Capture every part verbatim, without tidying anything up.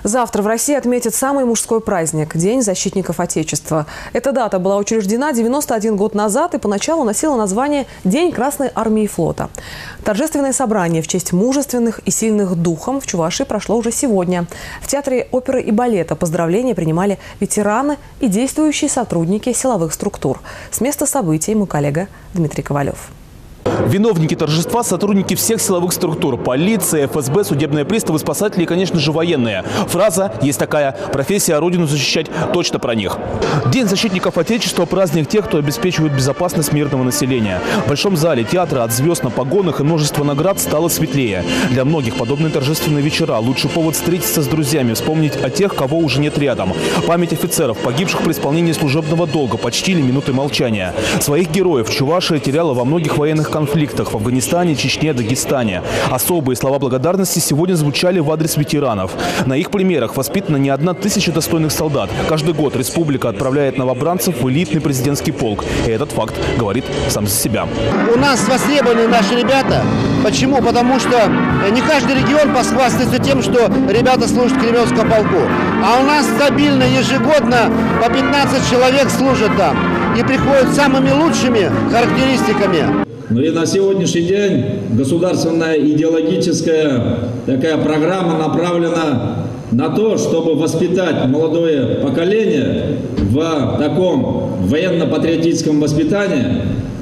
Завтра в России отметят самый мужской праздник – День защитников Отечества. Эта дата была учреждена девяносто один год назад и поначалу носила название «День Красной Армии и Флота». Торжественное собрание в честь мужественных и сильных духом в Чувашии прошло уже сегодня. В Театре оперы и балета поздравления принимали ветераны и действующие сотрудники силовых структур. С места событий мой коллега Дмитрий Ковалев. Виновники торжества – сотрудники всех силовых структур – полиция, эф эс бэ, судебные приставы, спасатели и, конечно же, военные. Фраза есть такая: профессия, а родину защищать точно про них. День защитников Отечества – праздник тех, кто обеспечивает безопасность мирного населения. В Большом зале театра от звезд на погонах и множества наград стало светлее. Для многих подобные торжественные вечера – лучший повод встретиться с друзьями, вспомнить о тех, кого уже нет рядом. Память офицеров, погибших при исполнении служебного долга, почтили минутой молчания. Своих героев Чувашия теряла во многих военных конфликтах в Афганистане, Чечне, Дагестане. Особые слова благодарности сегодня звучали в адрес ветеранов. На их примерах воспитана не одна тысяча достойных солдат. Каждый год республика отправляет новобранцев в элитный президентский полк. И этот факт говорит сам за себя. У нас востребованы наши ребята. Почему? Потому что не каждый регион похвастается тем, что ребята служат в Кремлевском полку. А у нас стабильно ежегодно по пятнадцать человек служат там. И приходят самыми лучшими характеристиками. Ну и на сегодняшний день государственная идеологическая такая программа направлена на то, чтобы воспитать молодое поколение в таком военно-патриотическом воспитании.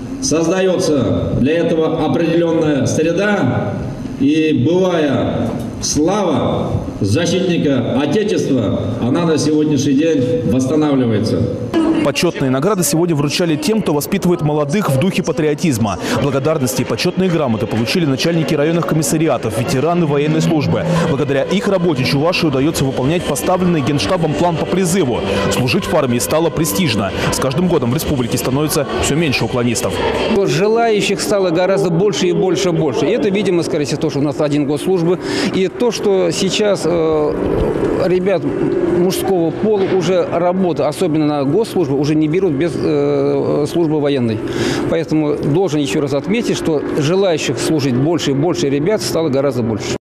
Создается для этого определенная среда, и былая слава защитника Отечества, она на сегодняшний день восстанавливается. Почетные награды сегодня вручали тем, кто воспитывает молодых в духе патриотизма. Благодарности и почетные грамоты получили начальники районных комиссариатов, ветераны военной службы. Благодаря их работе Чувашии удается выполнять поставленный Генштабом план по призыву. Служить в армии стало престижно. С каждым годом в республике становится все меньше уклонистов. Желающих стало гораздо больше и больше и больше. И это, видимо, скорее всего, то, что у нас один год службы. И то, что сейчас э, ребят мужского пола уже работают, особенно на госслужбе, уже не берут без э, службы военной. Поэтому должен еще раз отметить, что желающих служить больше и больше ребят стало гораздо больше.